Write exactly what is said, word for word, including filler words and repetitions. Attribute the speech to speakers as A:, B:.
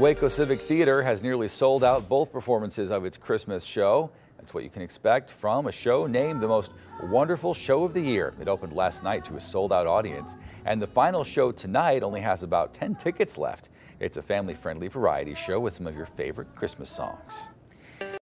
A: Waco Civic Theatre has nearly sold out both performances of its Christmas show. That's what you can expect from a show named the most wonderful show of the year. It opened last night to a sold-out audience, and the final show tonight only has about ten tickets left. It's a family-friendly variety show with some of your favorite Christmas songs.